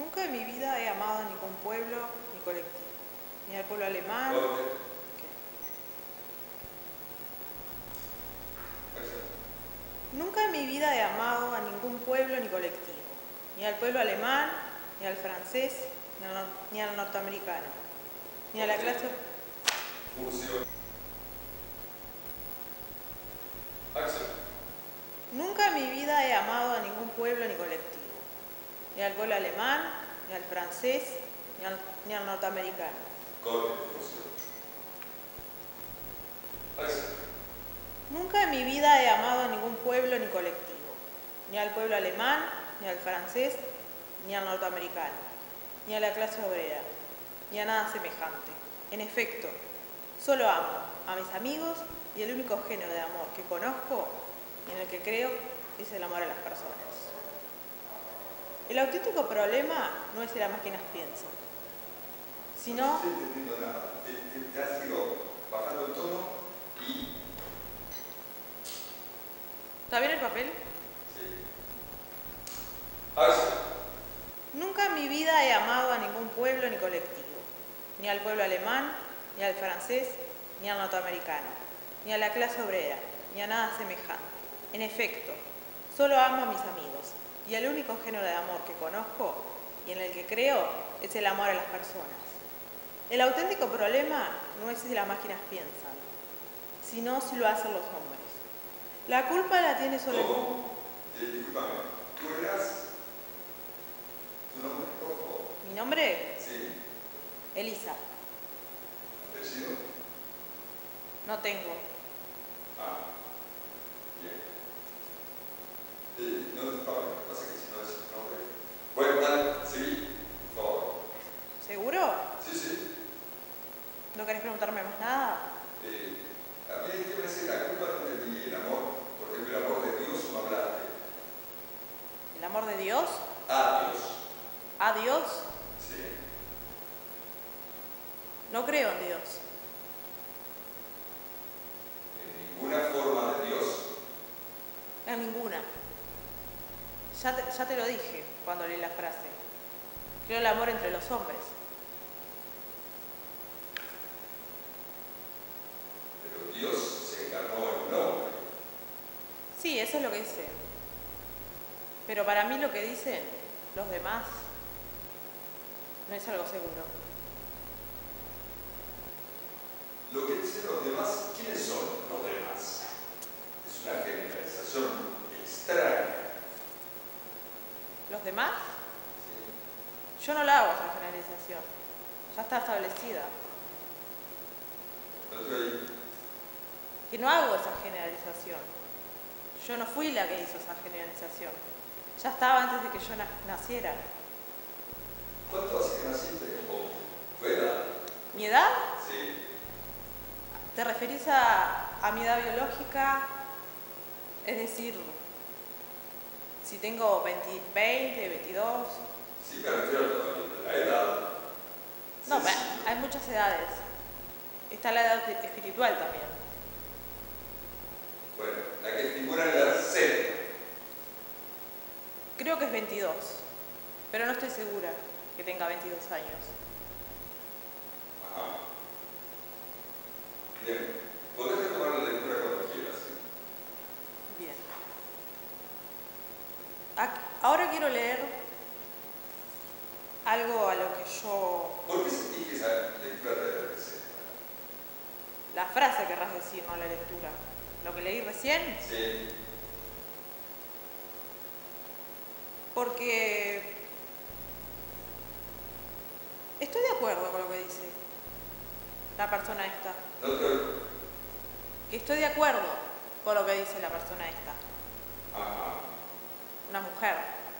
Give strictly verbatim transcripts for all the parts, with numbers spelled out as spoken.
Nunca en mi vida he amado a ningún pueblo ni colectivo, ni al pueblo alemán. Okay. ¿Qué? Excellent. Nunca en mi vida he amado a ningún pueblo ni colectivo, ni al pueblo alemán, ni al francés, ni al, ni al norteamericano, ni a la clase... Función. Acción. Nunca en mi vida he amado a ningún pueblo ni colectivo, ni al pueblo alemán, ni al francés, ni al, ni al norteamericano. Corte. Función. Acción. Nunca en mi vida he amado a ningún pueblo ni colectivo, ni al pueblo alemán, ni al francés, ni al norteamericano, ni a la clase obrera, ni a nada semejante. En efecto, solo amo a mis amigos y el único género de amor que conozco y en el que creo es el amor a las personas. El auténtico problema no es si las máquinas piensan, sino... No estoy entendiendo nada. Te, te, te has ido bajando el tono y... ¿Está bien el papel? Sí. Acción. Nunca en mi vida he amado a ningún pueblo ni colectivo, ni al pueblo alemán, ni al francés, ni al norteamericano, ni a la clase obrera, ni a nada semejante. En efecto, solo amo a mis amigos, y el único género de amor que conozco y en el que creo es el amor a las personas. El auténtico problema no es si las máquinas piensan, sino si lo hacen los hombres. La culpa la tiene solo... ¿Cómo? Eh, discúlpame. ¿Tú eras tu nombre, por favor? ¿Mi nombre? Sí. Elisa. ¿Apellido? No tengo. Ah. Bien. Eh, no te favor, pasa que si no es tu nombre. Bueno, dale, seguí, por favor. ¿Seguro? Sí, sí. ¿No querés preguntarme más nada? Eh, a mí es que me hace la culpa no entendí el amor. Por ejemplo, el amor de Dios no hablaste. ¿El amor de Dios? A Dios. ¿A Dios? Sí. No creo en Dios. En ninguna forma de Dios. En ninguna. Ya te, ya te lo dije cuando leí la frase. Creo el amor entre los hombres. Pero Dios se encarnó en un hombre. Sí, eso es lo que dice. Pero para mí lo que dicen los demás no es algo seguro. Lo que dicen los demás, ¿quiénes son los demás? Es una generalización extraña. ¿Los demás? ¿Sí? Yo no la hago esa generalización. Ya está establecida. No estoy... Que no hago esa generalización. Yo no fui la que hizo esa generalización. Ya estaba antes de que yo na naciera. ¿Cuánto hace que naciste? ¿O tu edad? ¿Mi edad? Sí. ¿Te referís a, a mi edad biológica? Es decir, si tengo veinte, veinte, veintidós... Sí, me refiero a la edad. No, Sí, me- sí. hay muchas edades. Está la edad espiritual también. Bueno, la que figura en la secta. Creo que es veintidós, pero no estoy segura que tenga veintidós años. Ajá. Bien. Podés retomar la lectura cuando quieras. ¿Sí? Bien. Ac- Ahora quiero leer algo a lo que yo... ¿Por qué sentís que esa lectura te representa? La frase querrás decir, no la lectura. Lo que leí recién, Sí. porque estoy de acuerdo con lo que dice la persona esta. No te oigo. Que estoy de acuerdo con lo que dice la persona esta. Ajá. Una mujer.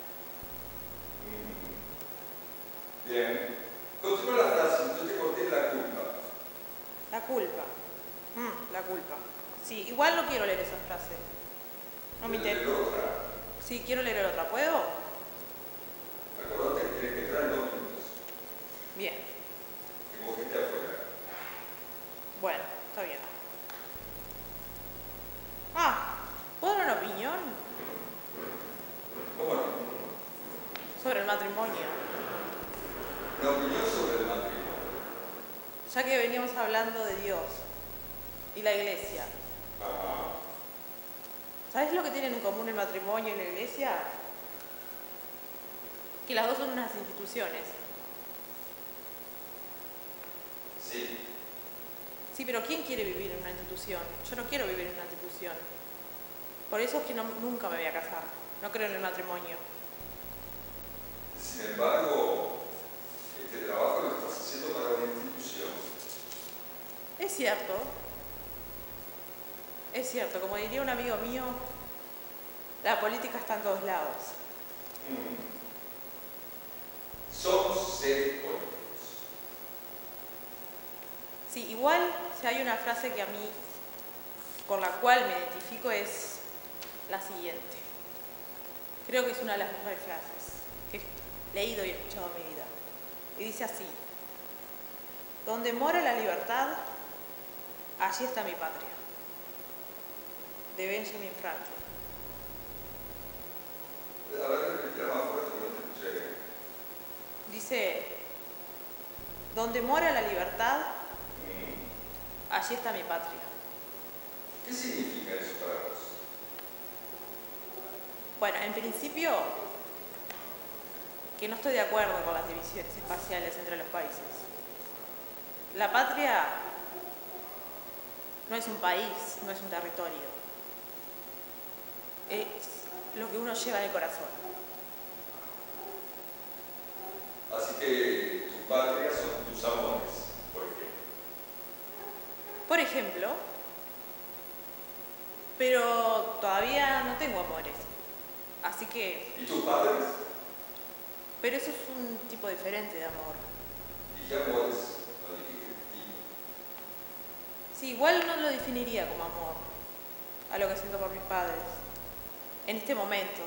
Mm. Bien. Continúa la frase, yo te corté la culpa. La culpa. Mm, la culpa. Sí, igual no quiero leer esa frase. No me Leer interesa. otra. Sí, quiero leer otra. ¿Puedo? Acordate que tienes que entrar en dos minutos. Bien. Tengo gente afuera. Bueno, está bien. Ah, ¿puedo dar una opinión ¿Cómo no? sobre el matrimonio? Una opinión sobre el matrimonio. Ya que veníamos hablando de Dios y la iglesia, Ajá. ¿sabes lo que tienen en común el matrimonio y la iglesia? Que las dos son unas instituciones. Sí. Sí, pero ¿quién quiere vivir en una institución? Yo no quiero vivir en una institución. Por eso es que no, nunca me voy a casar. No creo en el matrimonio. Sin embargo, este trabajo lo estás haciendo para una institución. Es cierto. Es cierto. Como diría un amigo mío, la política está en todos lados. Mm. Somos seres políticos. Sí, igual si hay una frase que a mí, por la cual me identifico, es la siguiente. Creo que es una de las mejores frases que he leído y escuchado en mi vida. Y dice así: donde mora la libertad, allí está mi patria. De Benjamin Franklin. A ver, repetila más fuerte porque no te escuché. Dice: donde mora la libertad, Mm. allí está mi patria. ¿Qué significa eso para vos? Bueno, en principio, que no estoy de acuerdo con las divisiones espaciales entre los países. La patria no es un país, no es un territorio. Es lo que uno lleva en el corazón. Así que tu patria son tus amores, por ejemplo. Por ejemplo, pero todavía no tengo amores. Así que... ¿Y tus padres? Pero eso es un tipo diferente de amor. Dije amores, no dije tipo. Sí, igual no lo definiría como amor a lo que siento por mis padres en este momento.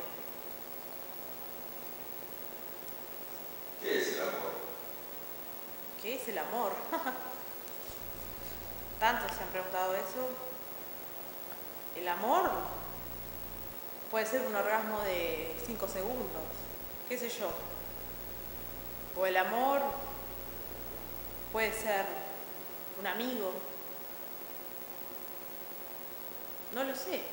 ¿Qué es el amor? ¿Qué es el amor? Tantos se han preguntado eso. El amor puede ser un orgasmo de cinco segundos, qué sé yo. O el amor puede ser un amigo. No lo sé.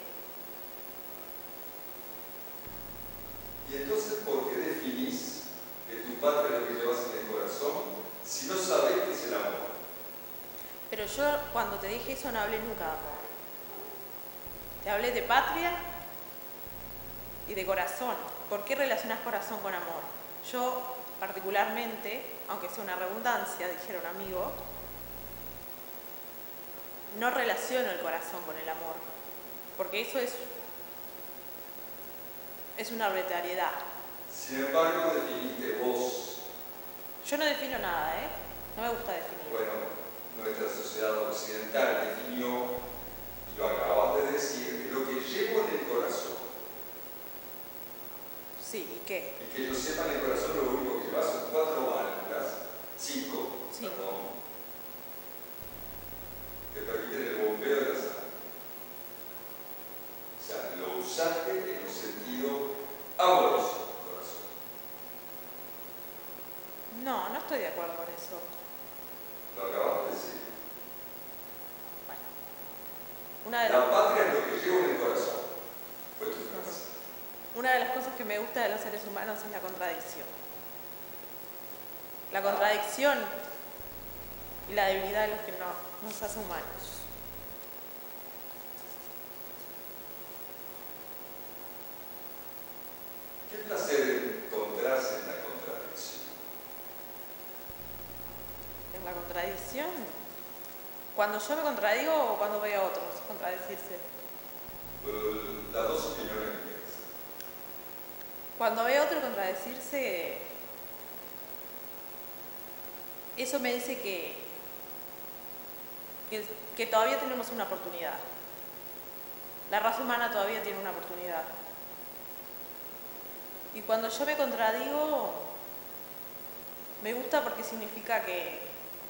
Y entonces, ¿por qué definís que tu patria es lo que llevas en el corazón si no sabés qué es el amor? Pero yo cuando te dije eso no hablé nunca de amor. Te hablé de patria y de corazón. ¿Por qué relacionas corazón con amor? Yo particularmente, aunque sea una redundancia, dijera un amigo, no relaciono el corazón con el amor, porque eso es, es una arbitrariedad. Sin embargo, definiste vos. Yo no defino nada, ¿eh? No me gusta definir. Bueno, nuestra sociedad occidental definió, y lo acabas de decir, que lo que llevo en el corazón. Sí, ¿y qué? Y que yo sepa, en el corazón lo único que llevas son cuatro válvulas, cinco, Sí. perdón, que permiten el bombeo de la sangre. O sea, lo usaste en un sentido amoroso, corazón. No, no estoy de acuerdo con eso. Lo acabas de decir. Bueno, una de las... La patria es lo que llevo en el corazón. Fue tu frase. Una de las cosas que me gusta de los seres humanos es la contradicción. La contradicción y la debilidad de los que no, nos hace humanos. ¿Qué placer encontrás en la contradicción? En la contradicción, cuando yo me contradigo o cuando veo a otros contradecirse. Uh, las dos opiniones mías. Cuando veo a otro contradecirse, eso me dice que, que, que todavía tenemos una oportunidad. La raza humana todavía tiene una oportunidad. Y cuando yo me contradigo, me gusta porque significa que,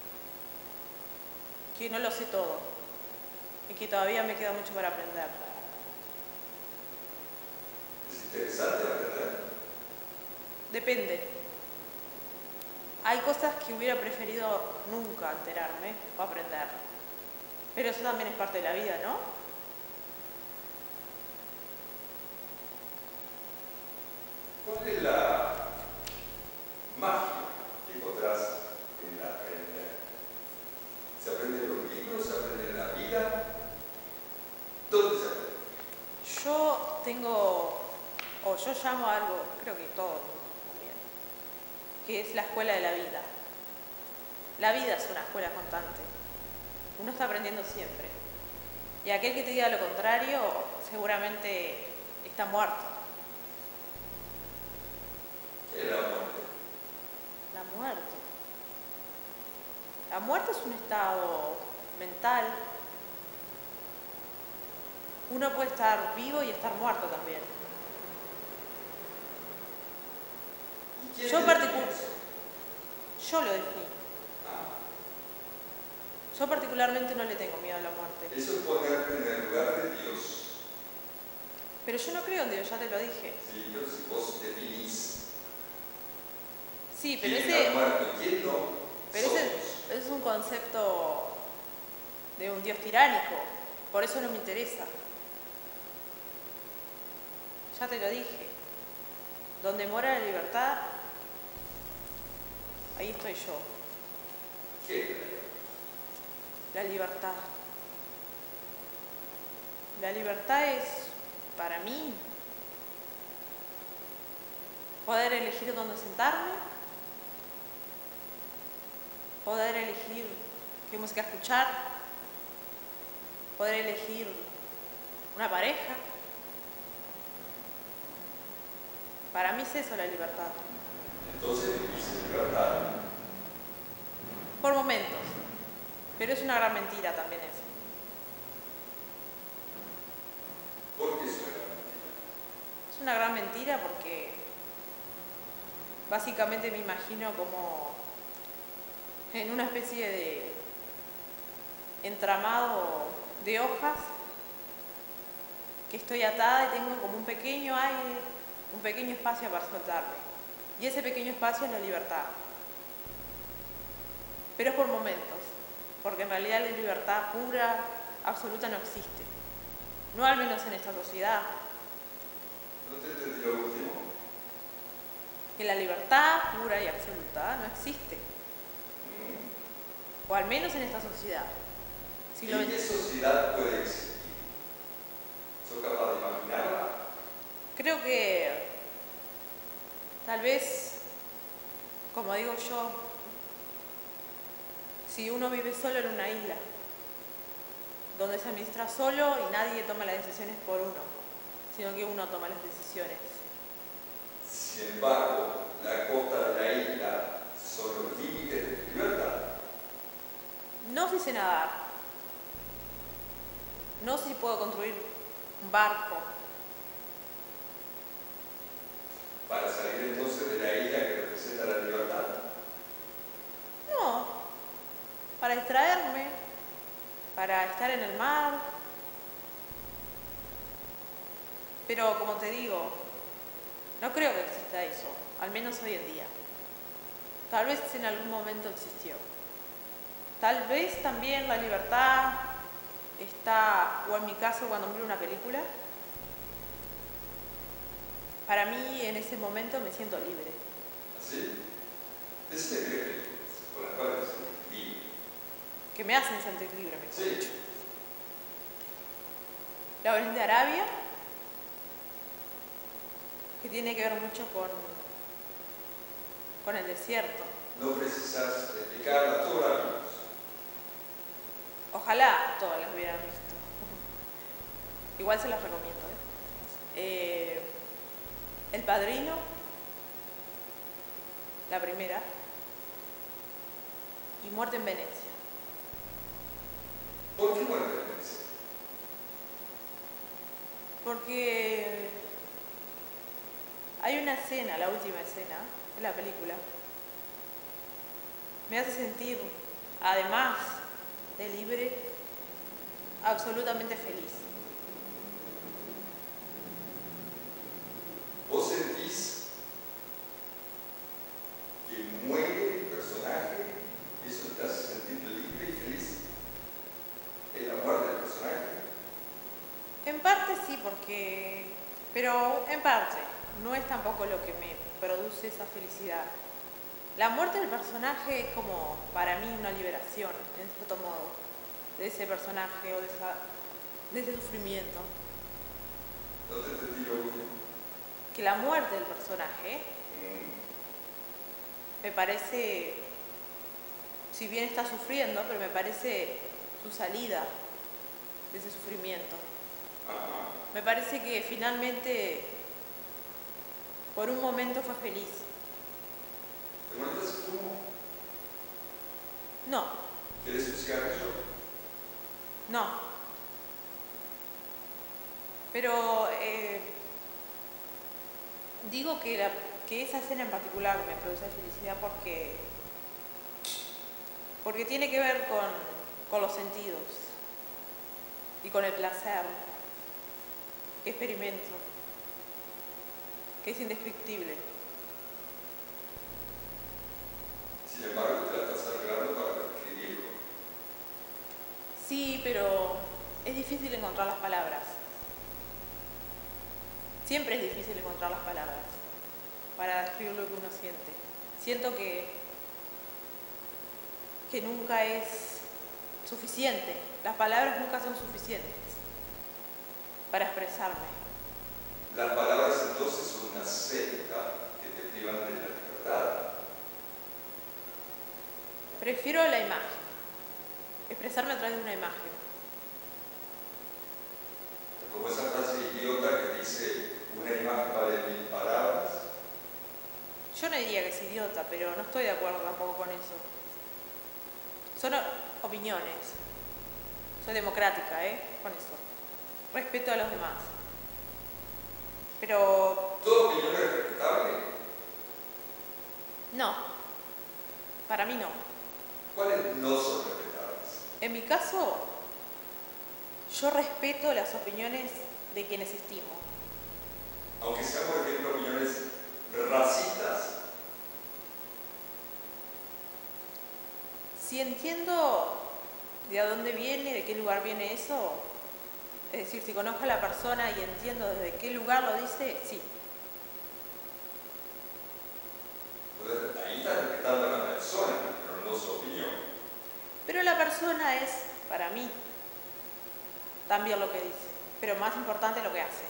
que no lo sé todo y que todavía me queda mucho para aprender. ¿Es interesante aprender? Depende. hay cosas que hubiera preferido nunca enterarme o aprender. Pero eso también es parte de la vida, ¿no? ¿Cuál es la magia que encontrás en la aprender? ¿Se aprende en los libros? ¿Se aprende en la vida? ¿Dónde se aprende? Yo tengo, o yo llamo a algo, creo que todo el mundo también, que es la escuela de la vida. La vida es una escuela constante. Uno está aprendiendo siempre. Y aquel que te diga lo contrario, seguramente está muerto. ¿Qué es la muerte? La muerte. La muerte es un estado mental. Uno puede estar vivo y estar muerto también. ¿Y quién Yo define particular, eso? yo lo definí. Ah, Yo particularmente no le tengo miedo a la muerte. eso es ponerte en el lugar de Dios. Pero yo no creo en Dios, ya te lo dije. Sí, pero si vos definís Sí, pero quién ese, está muerto y quién no, pero somos. ese es un concepto de un Dios tiránico. Por eso no me interesa. Ya te lo dije. Donde mora la libertad, ahí estoy yo. ¿Qué? La libertad. La libertad es, para mí, poder elegir dónde sentarme, poder elegir qué música escuchar, poder elegir una pareja. Para mí es eso la libertad. Entonces vivís en libertad. Por momentos. Pero es una gran mentira también eso. ¿Por qué es una gran mentira? Es una gran mentira porque básicamente me imagino como en una especie de entramado de hojas que estoy atada y tengo como un pequeño aire, un pequeño espacio para soltarme. Y ese pequeño espacio es la libertad. Pero es por momentos, porque en realidad la libertad pura, absoluta no existe. No al menos en esta sociedad. ¿No te entendí lo último? Que la libertad pura y absoluta no existe. Mm. O al menos en esta sociedad. Si ¿Y lo en qué sociedad puede existir? ¿Sos capaz de imaginarla? Creo que tal vez, como digo yo, si uno vive solo en una isla, donde se administra solo y nadie toma las decisiones por uno, sino que uno toma las decisiones. Sin embargo, la costa de la isla son los límites de tu libertad. No si sé nadar, no si puedo construir un barco. Para salir entonces de la isla que representa la libertad. No, para distraerme, para estar en el mar. Pero como te digo, no creo que exista eso, al menos hoy en día. Tal vez en algún momento existió. Tal vez también la libertad está, o en mi caso cuando miro una película, para mí en ese momento me siento libre. ¿Así? Decime tres películas con las cuales te sentís libre. Que me hacen sentir libre, me Sí. dicho. La Virgen de Arabia, que tiene que ver mucho con, con el desierto. No precisas explicarlas, todas las vimos. Ojalá todas las hubieran visto. Igual se las recomiendo. ¿eh? Eh, El Padrino, la primera, y Muerte en Venecia. ¿Por qué muerte en Venecia? Porque hay una escena, la última escena de la película, me hace sentir, además de libre, absolutamente feliz. ¿Vos sentís que muere el personaje Pero en parte, no es tampoco lo que me produce esa felicidad. La muerte del personaje es como, para mí, una liberación, en cierto modo, de ese personaje o de, esa, de ese sufrimiento. No te entendí lo último. Que la muerte del personaje Mm. me parece, si bien está sufriendo, pero me parece su salida de ese sufrimiento. Ajá. Me parece que finalmente, por un momento, fue feliz. ¿Te molestas si fumo? No, ¿Quieres un cigarrillo? no. Pero eh, digo que, la, que esa escena en particular me produce felicidad porque, porque tiene que ver con, con los sentidos y con el placer que experimento, que es indescriptible. Sin embargo, te la estás arreglando para escribirlo. Sí, pero es difícil encontrar las palabras. Siempre es difícil encontrar las palabras para describir lo que uno siente. Siento que, que nunca es suficiente. Las palabras nunca son suficientes para expresarme. Las palabras entonces son una secta que te privan de la libertad. Prefiero la imagen, expresarme a través de una imagen. Como esa frase idiota que dice, una imagen vale mil palabras. Yo no diría que es idiota, pero no estoy de acuerdo tampoco con eso. Son opiniones. Soy democrática, ¿eh? Con eso. Respeto a los demás. Pero ¿Toda opinión es respetable? no, para mí no. ¿Cuáles no son respetables? En mi caso, yo respeto las opiniones de quienes estimo. Aunque sean, por ejemplo, opiniones racistas. Si entiendo de a dónde viene, de qué lugar viene eso, es decir, si conozco a la persona y entiendo desde qué lugar lo dice, sí. Entonces, ahí está respetando a la persona, pero no su opinión. Pero la persona es, para mí, también lo que dice, pero más importante lo que hace.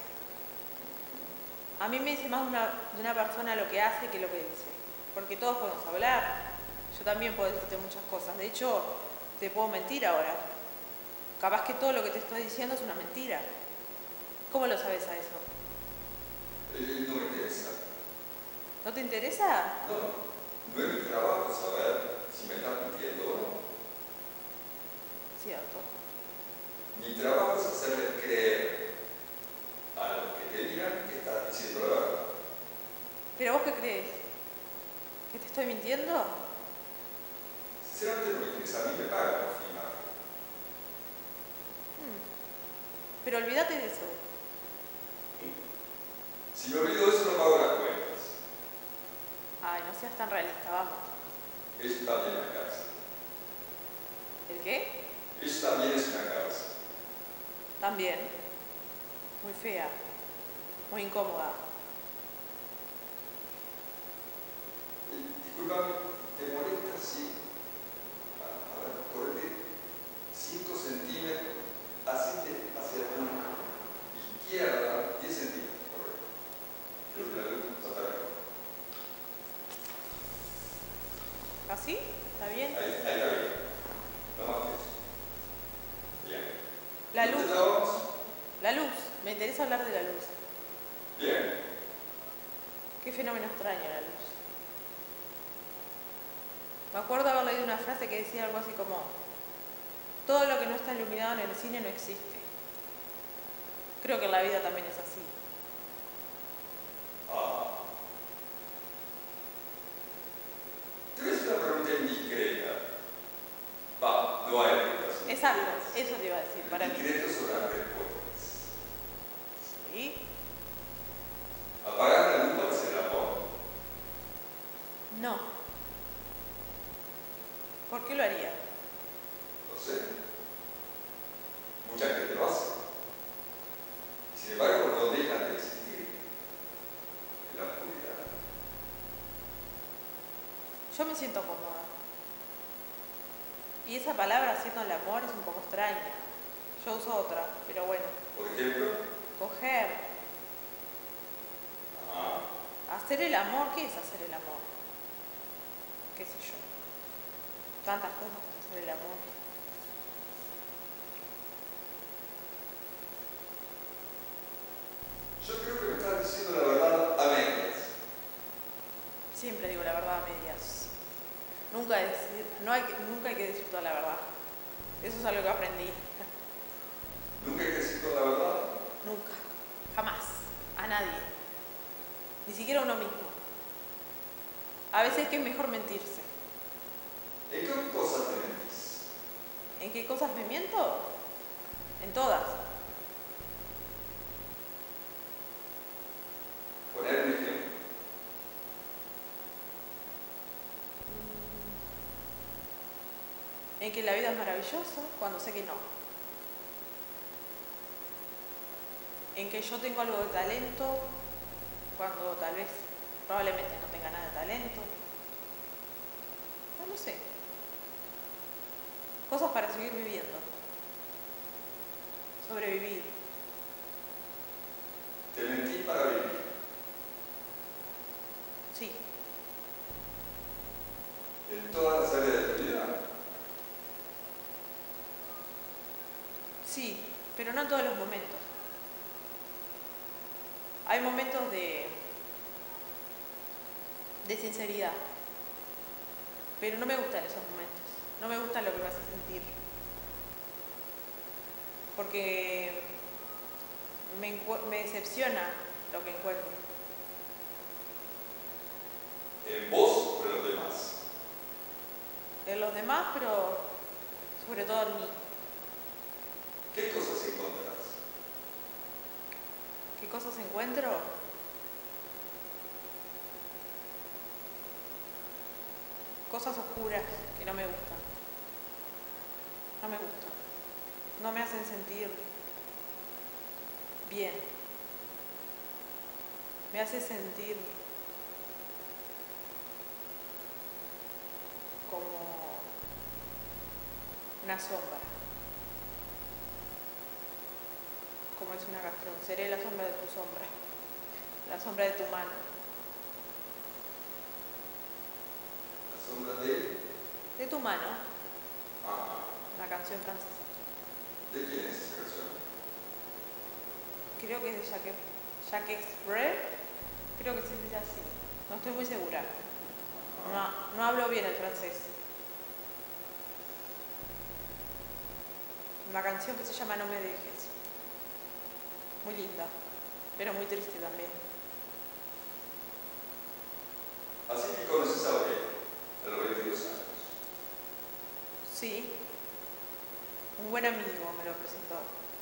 A mí me dice más una, de una persona lo que hace que lo que dice, porque todos podemos hablar, yo también puedo decirte muchas cosas, de hecho, te puedo mentir ahora. Capaz que todo lo que te estoy diciendo es una mentira. ¿Cómo lo sabes a eso? Eh, no me interesa. ¿No te interesa? No, no es mi trabajo saber si me estás mintiendo o no. Cierto. Mi trabajo es hacerles creer a los que te digan que estás diciendo la verdad. ¿Pero vos qué crees? ¿Que te estoy mintiendo? Sinceramente no me interesa, a mí me pagan por filmar. Hmm. Pero olvídate de eso. Si me olvido de eso no pago las cuentas. Ay, no seas tan realista, vamos. Eso también es una cárcel. ¿El qué? Eso también es una cárcel. También. Muy fea. Muy incómoda. Disculpame, ¿te molesta si, a ver, correte cinco centímetros, hacete hacia la izquierda, diez centímetros, correcto? Quiero que la luz va a estar acá. ¿Así? ¿Está bien? Ahí, ahí está bien. No más que eso. Bien. La ¿Dónde luz. estábamos? La luz. Me interesa hablar de la luz. Bien. Qué fenómeno extraño la luz. Me acuerdo haber leído una frase que decía algo así como: todo lo que no está iluminado en el cine no existe. Creo que en la vida también es así. Ah. Te voy a hacer una pregunta indiscreta. Va, no hay respuestas. Exacto, eso te iba a decir, para mí. Indiscretas son las respuestas. ¿Sí? Apagar la luz para hacer el amor. No. ¿Por qué lo haría? No sé. Mucha gente lo hace. Y sin embargo, no dejan de existir. Yo me siento cómoda. Y esa palabra, haciendo el amor, es un poco extraña. Yo uso otra, pero bueno. Por ejemplo, Coger. ah, Hacer el amor, ¿qué es hacer el amor? ¿Qué sé yo? Tantas cosas para hacer el amor. yo creo que me estás diciendo la verdad a medias. Siempre digo la verdad a medias. Nunca, decir, no hay, que- nunca hay que decir toda la verdad. Eso es algo que aprendí. Nunca hay que decir toda la verdad. Nunca. Jamás. A nadie. Ni siquiera a uno mismo. A veces que es mejor mentirse. ¿En qué cosas te mentís? ¿En qué cosas me miento? En todas. Poner un ejemplo. En que la vida es maravillosa cuando sé que no. En que yo tengo algo de talento cuando tal vez, probablemente no tenga nada de talento. No lo sé. Cosas para seguir viviendo. Sobrevivir. Te mentís para vivir. Sí. En todas las áreas de tu vida. Sí, pero no en todos los momentos. Hay momentos de, de sinceridad, pero no me gustan esos momentos. No me gusta lo que me hace sentir. Porque me, me decepciona lo que encuentro. ¿En vos o en los demás? En los demás, pero sobre todo en mí. ¿Qué cosas encontrás? ¿Qué cosas encuentro? Cosas oscuras que no me gustan. No me gustan. No me hacen sentir bien. Me hace sentir como una sombra. Como es una canción, seré la sombra de tu sombra, la sombra de tu mano. La sombra de... De tu mano, Ah, una canción francesa. ¿de quién es esa canción? Creo que es de Jacques, Jacques Brel, creo que se dice así, no estoy muy segura. No, no hablo bien el francés. Una canción que se llama No me dejes. Muy linda, pero muy triste también. Así que conoces a Aurelio, a los veintidós años. Sí, un buen amigo me lo presentó.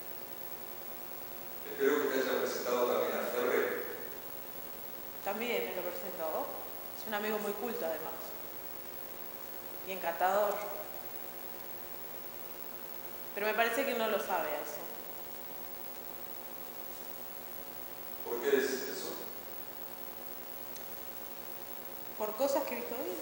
Espero que te haya presentado también a Ferrer. También me lo presentó. Es un amigo muy culto además. Y encantador. Pero me parece que él no lo sabe a eso. ¿Por qué dices eso? Por cosas que he visto hoy.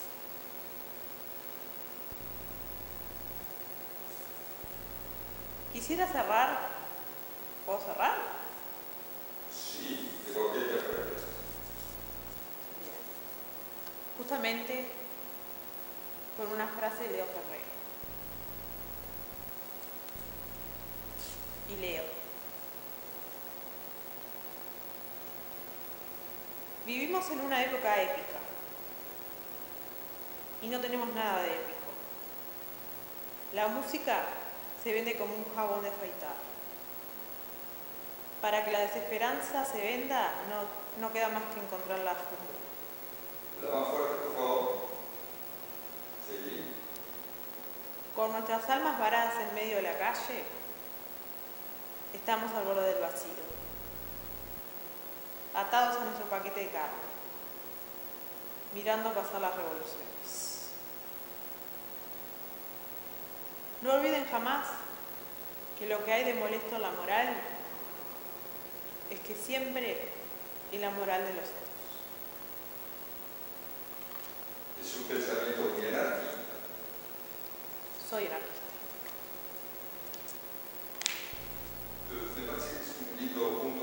Quisiera cerrar. ¿Puedo cerrar? Sí, de cualquier Ferrer. Bien. Justamente con una frase de Leo Ferrer. Y leo. Vivimos en una época épica. Y no tenemos nada de épico. La música se vende como un jabón de afeitar. Para que la desesperanza se venda, no, no queda más que encontrar la fórmula. La más fuerte, por favor. Seguí. Con nuestras almas varadas en medio de la calle, estamos al borde del vacío, atados a nuestro paquete de carne, mirando pasar las revoluciones. No olviden jamás que lo que hay de molesto en la moral es que siempre es la moral de los otros. Es un pensamiento muy anárquico. Soy anarquista. Me parece que es un lindo punto